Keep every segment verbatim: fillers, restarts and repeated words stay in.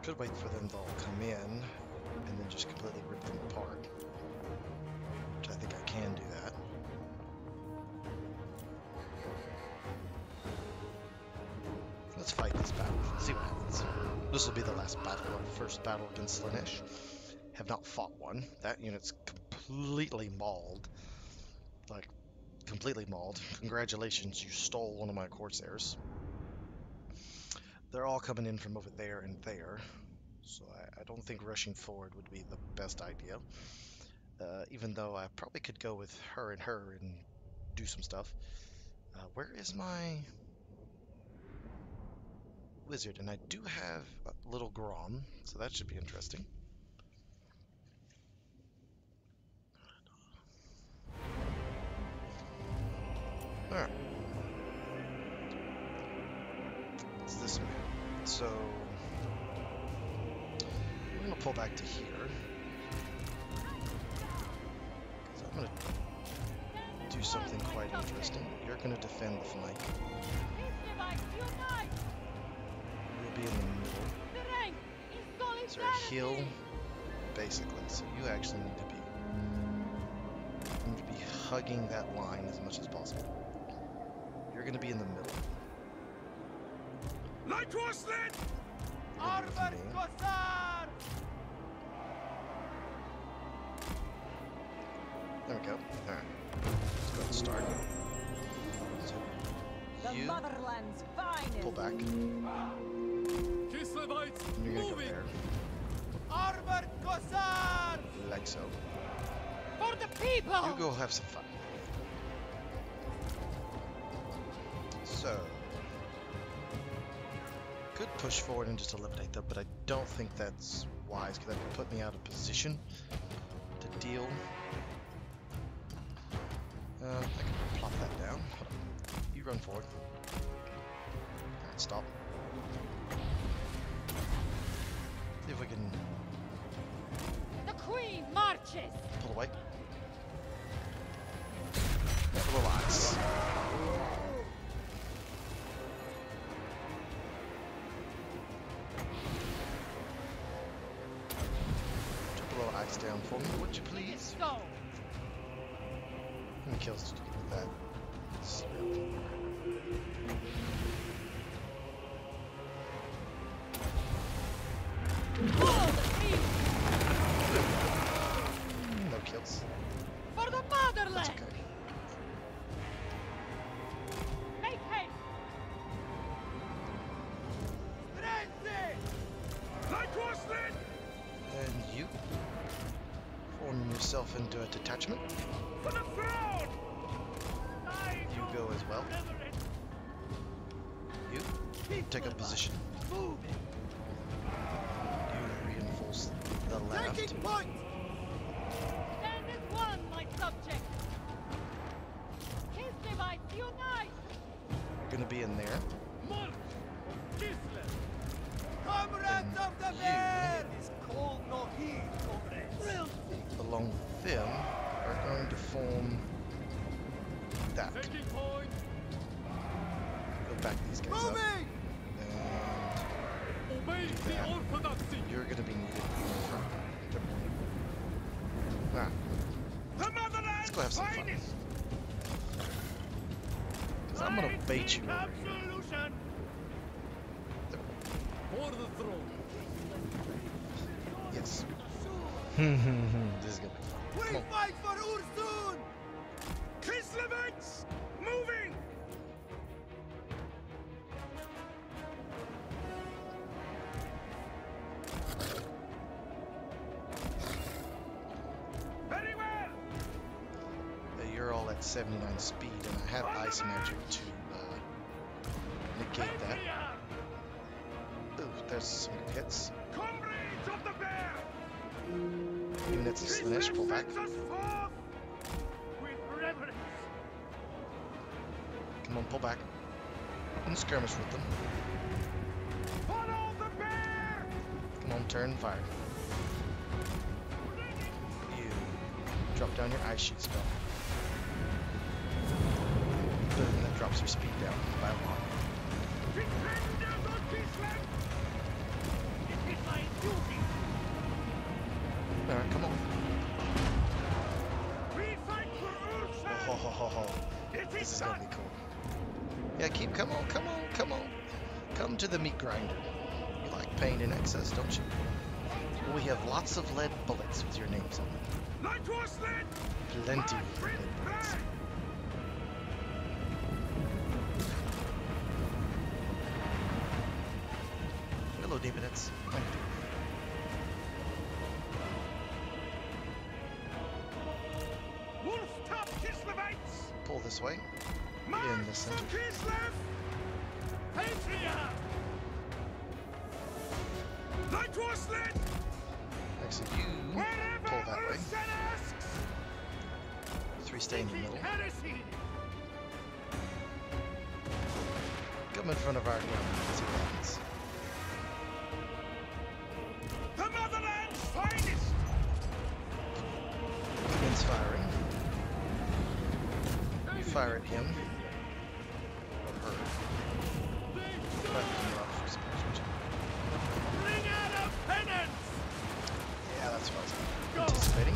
Could wait for them to all come in and then just completely rip them apart. Which I think I can do that. Let's fight this battle. See what happens. This will be the last battle, our first battle against Slaanesh. Have not fought one. That unit's completely mauled. Like, completely mauled. Congratulations, you stole one of my Corsairs. They're all coming in from over there and there. So I, I don't think rushing forward would be the best idea. Uh, even though I probably could go with her and her and do some stuff. Uh, where is my wizard? And I do have a little Grom, so that should be interesting. Alright. It's this way. So we're going to pull back to here. Because I'm going to do something quite interesting. You're going to defend the flank. You'll be in the middle. So I heal, basically. So you actually need to be need to be hugging that line as much as possible. You're going to be in the middle. There we go. Alright. Let's go ahead and start. So you pull back. And you're going to go there. Like so. For the people! You go have some fun. So, could push forward and just eliminate them, but I don't think that's wise because that would put me out of position to deal. Uh, I can plop that down. Hold on. You run forward. Alright, stop. See if we can. The Queen marches! Pull away. Relax. Drop a little axe down for me, would you please? Go! How many kills did you get with that? No kills. For the motherland! That's okay. Make haste! And you form yourself into a detachment. You go as well. You take a position. You reinforce the left. Stand as one, my subject! Kislevites, unite! You're gonna be in there. Comrades of the bear! Is cold no heat, comrades. Along with them are going to form that. Go back these guys up. And do that. You're gonna be needed in front. Alright. Let's go have some fun. Because I'm gonna bait you over here. For the throne. Yes. This is gonna be fun. We Come on. fight for Ursun! Kislevets! Moving! Very well! Uh, you're all at seventy-nine speed, and I have ice magic to uh, negate that. Ooh, there's some good hits. Comrades of the bear! Units of Slaanesh, pull back. Sends us forth with reverence. Come on, pull back. And skirmish with them. Follow the bear! Come on, turn, fire. You drop down your ice sheet spell. Boom, that drops your speed down by a lot. Defenders of Kislev! It is my This is gonna be cool. Yeah, keep, come on, come on, come on. Come to the meat grinder. You like pain in excess, don't you? Well, we have lots of lead bullets with your names on them. Plenty of lead bullets. Hello, Davidettes. How you doing? Pull this way. In the center. Actually, you pull that way. Three stay in the middle. Come in front of our gun. See what happens. The motherland's finest! Begins firing. You fire at him. Or her. But you're off, I suppose. Bring out of penance! Yeah, that's what I was anticipating.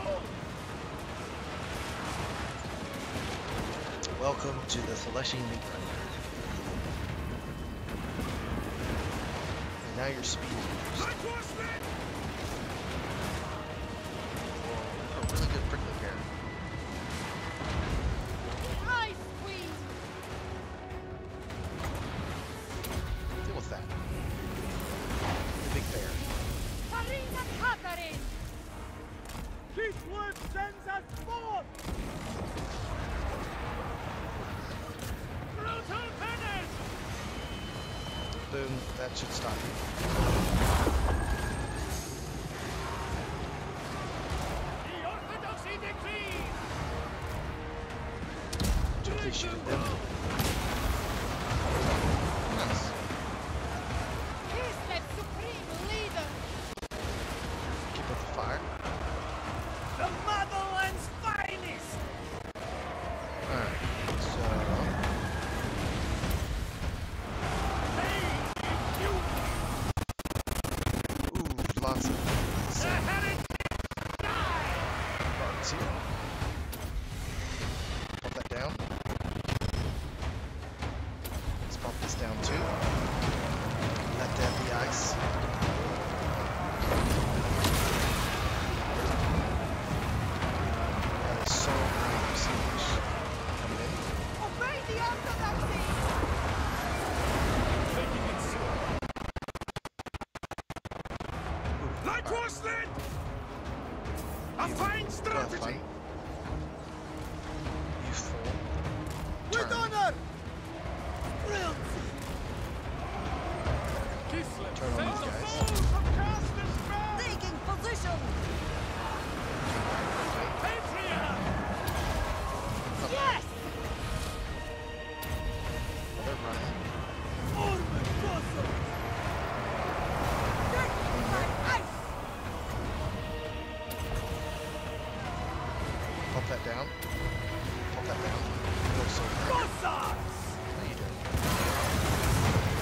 Welcome to the Celestian Meat Grinder. And now your speed is used. A really good prickly pear. Ice queen! Deal with that. The big bear. Farina Katarin! Kislev sends us forth! Brutal penance! Boom, that should stop you. The orthodoxy decree! Gently shoot at them. Nice. Kislev supreme leader! Keep up the fire. The motherland's finest! Alright, so... Ooh, lots of bugs here. Pump that down. Let's pump this down too. Let that be ice. That is so great of Swedish. Coming in. Obey the orthodoxy! Like Roslin! A fine strategy! Fine. You fool. With Turn. honor! Turn on these guys. Taking position! Yes! They're running. Pump that down. Pump that down. Go silver. How you doing?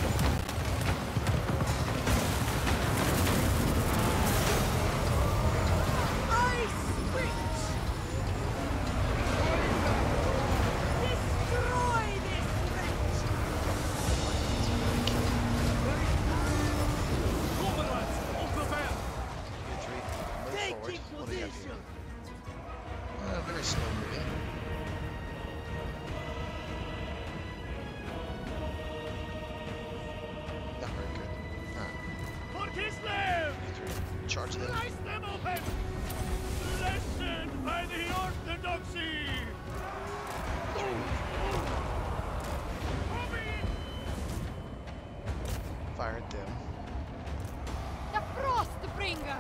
Good read. Move forward. What do we got here? Uh, very slow moving. Not very good. Alright. For Kislev! You three. Charge them. Slice them open! Blessed by the orthodoxy! Fire at them. The Frostbringer!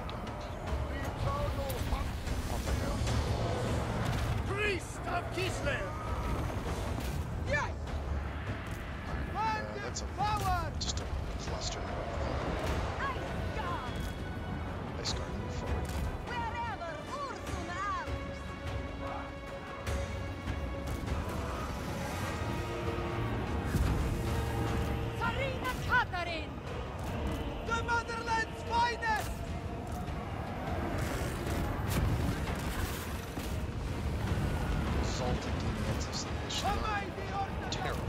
Pump that down. Priest of Kislev! Yes! Uh, that's a, Power! just a cluster. Ice God! They start to move forward. Wherever Ursun arms! Sarina Katarin! The motherland's finest! Salted demons of Swedish. Slaanesh, not terrible.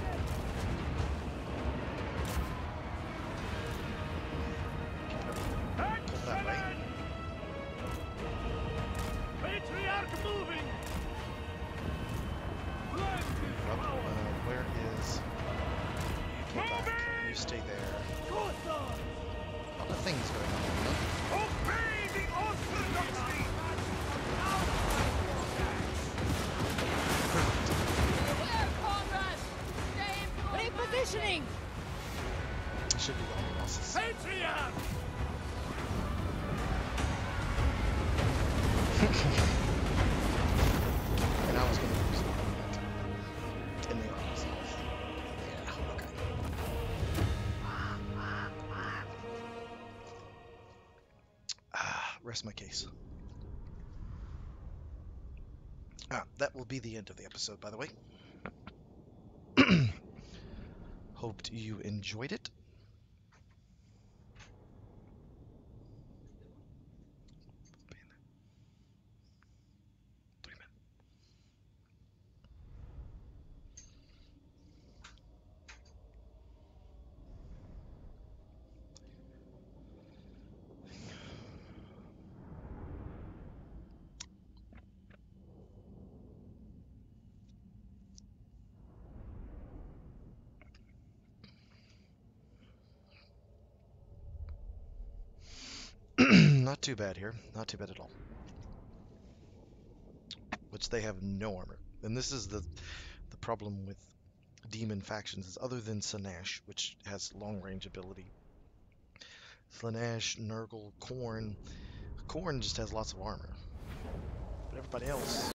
Pull that way. Patriarch moving! Up, uh, where is... Pull back. You stay there. A lot of things going on. Obey the orthodoxy! Beware, comrades! Stay in repositioning! Should be all losses. Patriarch! And I was going to use it. And they are resolved. Yeah, okay. Ah, rest my case. Ah, that will be the end of the episode, by the way. Hoped you enjoyed it. Not too bad here. Not too bad at all. Which they have no armor. And this is the the problem with demon factions, is other than Slaanesh, which has long range ability. Slaanesh, Nurgle, Khorne. Khorne just has lots of armor. But everybody else